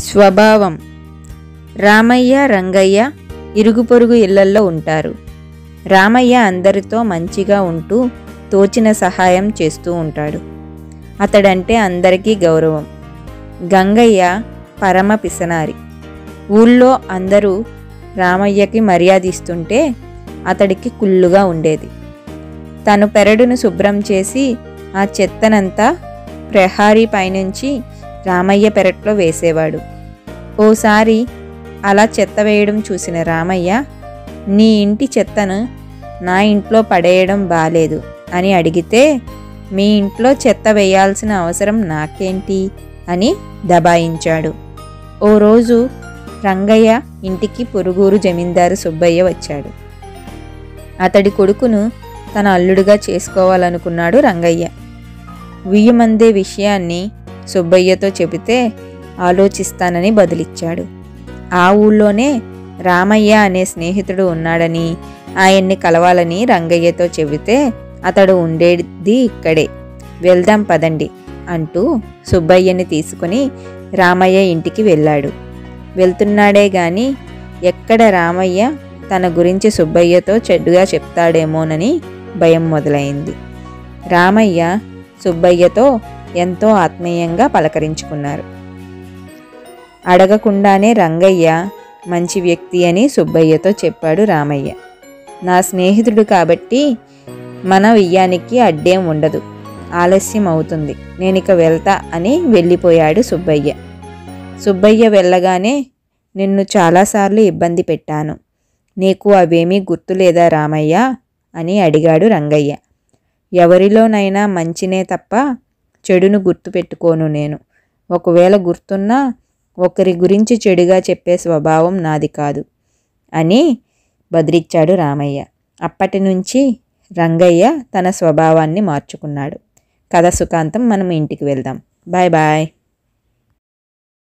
స్వభావం. రామయ్య, రంగయ్య ఇరుగు పొరుగు ఇళ్లల్లో ఉంటారు. రామయ్య అందరితో మంచిగా ఉంటూ తోచిన సహాయం చేస్తూ ఉంటాడు. అతడంటే అందరికీ గౌరవం. గంగయ్య పరమ పిసనారి. ఊళ్ళో అందరూ రామయ్యకి మర్యాదిస్తుంటే అతడికి కుళ్ళుగా ఉండేది. తను పెరడును శుభ్రం చేసి ఆ చెత్తనంతా ప్రహారీ పైనుంచి రామయ్య పెరట్లో వేసేవాడు. ఓసారి అలా చెత్త వేయడం చూసిన రామయ్య, నీ ఇంటి చెత్తను నా ఇంట్లో పడేయడం బాలేదు అని అడిగితే, మీ ఇంట్లో చెత్త వేయాల్సిన అవసరం నాకేంటి అని దబాయించాడు. ఓ రోజు రంగయ్య ఇంటికి పొరుగురు జమీందారు సుబ్బయ్య వచ్చాడు. అతడి కొడుకును తన అల్లుడుగా చేసుకోవాలనుకున్నాడు రంగయ్య. వియ్యమందే విషయాన్ని సుబ్బయ్యతో చెబితే ఆలోచిస్తానని బదులిచ్చాడు. ఆ ఊళ్ళోనే రామయ్య అనే స్నేహితుడు ఉన్నాడని, ఆయన్ని కలవాలని రంగయ్యతో చెబితే, అతడు ఉండేది ఇక్కడే, వెళ్దాం పదండి అంటూ సుబ్బయ్యని తీసుకుని రామయ్య ఇంటికి వెళ్ళాడు. వెళ్తున్నాడే గాని ఎక్కడ రామయ్య తన గురించి సుబ్బయ్యతో చెడ్డుగా చెప్తాడేమోనని భయం మొదలైంది. రామయ్య సుబ్బయ్యతో ఎంతో ఆత్మీయంగా పలకరించుకున్నారు. అడగకుండానే రంగయ్య మంచి వ్యక్తి అని సుబ్బయ్యతో చెప్పాడు రామయ్య. నా స్నేహితుడు కాబట్టి మన వియ్యానికి అడ్డేం ఉండదు, ఆలస్యం అవుతుంది, నేనిక వెళ్తా అని వెళ్ళిపోయాడు సుబ్బయ్య. సుబ్బయ్య వెళ్ళగానే, నిన్ను చాలాసార్లు ఇబ్బంది పెట్టాను, నీకు అవేమీ గుర్తులేదా రామయ్య అని అడిగాడు రంగయ్య. ఎవరిలోనైనా మంచినే తప్ప చెడును గుర్తుపెట్టుకోను నేను. ఒకవేళ గుర్తున్నా ఒకరి గురించి చెడుగా చెప్పే స్వభావం నాది కాదు అని బదిలిచ్చాడు రామయ్య. అప్పటి నుంచి రంగయ్య తన స్వభావాన్ని మార్చుకున్నాడు. కథ సుఖాంతం. మనం ఇంటికి వెళ్దాం. Bye bye.